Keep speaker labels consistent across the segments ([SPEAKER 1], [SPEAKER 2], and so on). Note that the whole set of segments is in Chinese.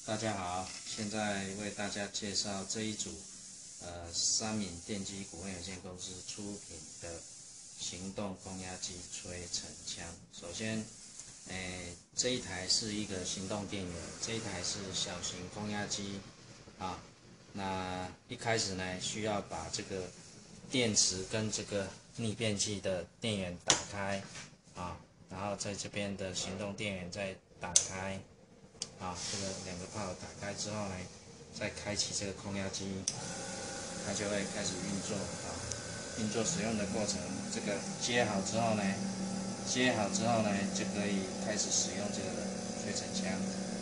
[SPEAKER 1] 大家好，现在为大家介绍这一组三敏电机股份有限公司出品的行动空压机吹尘枪。首先，这一台是一个行动电源，这一台是小型空压机啊。那一开始呢，需要把这个电池跟这个逆变器的电源打开啊，然后在这边的行动电源再打开。啊，这个两个泡打开之后呢，再开启这个空压机，它就会开始运作啊。运作使用的过程，这个接好之后呢，就可以开始使用这个吹尘枪。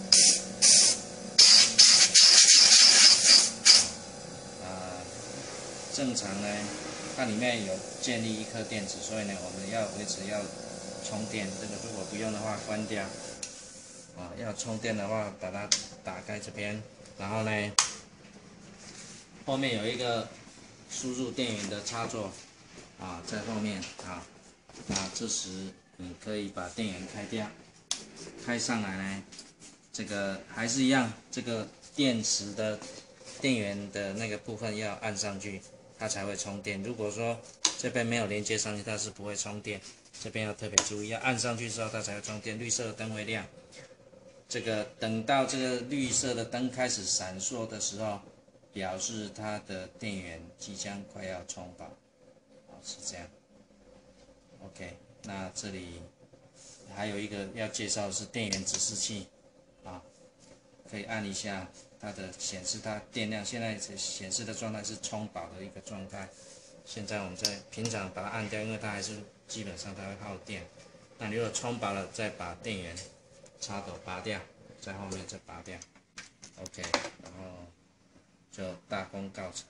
[SPEAKER 1] 正常呢，它里面有建立一颗电池，所以呢，我们要维持要充电。这个如果不用的话，关掉。要充电的话，把它打开这边，然后呢，后面有一个输入电源的插座在后面那这时你可以把电源开掉，开上来呢，这个还是一样，这个电池的电源的那个部分要按上去，它才会充电。如果说这边没有连接上去，它是不会充电。这边要特别注意，要按上去之后它才会充电，绿色的灯会亮。这个等到这个绿色的灯开始闪烁的时候，表示它的电源即将快要充饱，是这样。OK， 那这里还有一个要介绍的是电源指示器可以按一下它的显示它电量，现在显示的状态是充饱的一个状态。现在我们在平常把它按掉，因为它还是基本上它会耗电。那如果充饱了，再把电源插头拔掉，在后面再拔掉 ，OK， 然后就大功告成。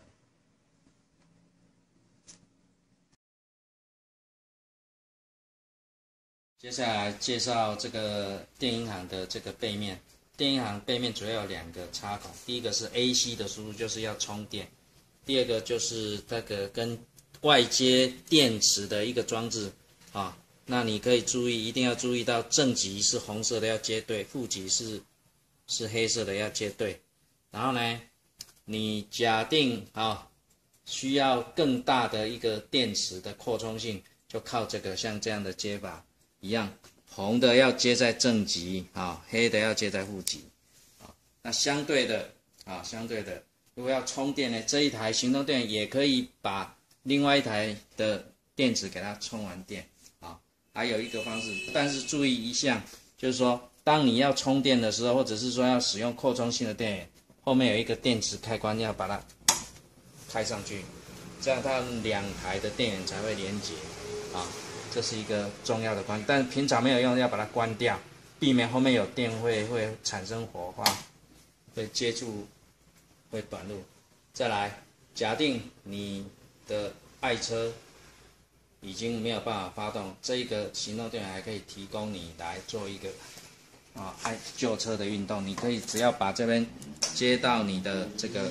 [SPEAKER 1] 接下来介绍这个电银行的这个背面。电银行背面主要有两个插孔，第一个是 AC 的输入，就是要充电；第二个就是这个跟外接电池的一个装置那你可以注意，一定要注意到正极是红色的要接对，负极是黑色的要接对。然后呢，你假定需要更大的一个电池的扩充性，就靠这个像这样的接法一样，红的要接在正极黑的要接在负极那相对的如果要充电呢，这一台行动电源也可以把另外一台的电池给它充完电还有一个方式，但是注意一项，就是说，当你要充电的时候，或者是说要使用扩充性的电源，后面有一个电池开关，要把它开上去，这样它两台的电源才会连接这是一个重要的关键。但是平常没有用，要把它关掉，避免后面有电会产生火花，会接触会短路。再来，假定你的爱车已经没有办法发动，这一个行动电源还可以提供你来做一个爱旧车的运动。你可以只要把这边接到你的这个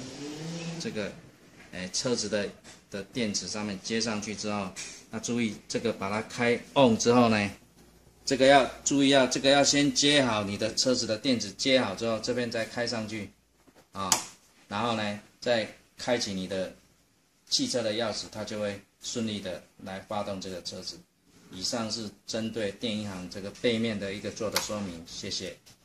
[SPEAKER 1] 车子的电池上面接上去之后，那注意这个把它开 on 之后呢，这个要注意这个要先接好你的车子的电池，接好之后这边再开上去然后呢再开启你的汽车的钥匙，它就会顺利的来发动这个车子。以上是针对电银行这个背面的一个做的说明，谢谢。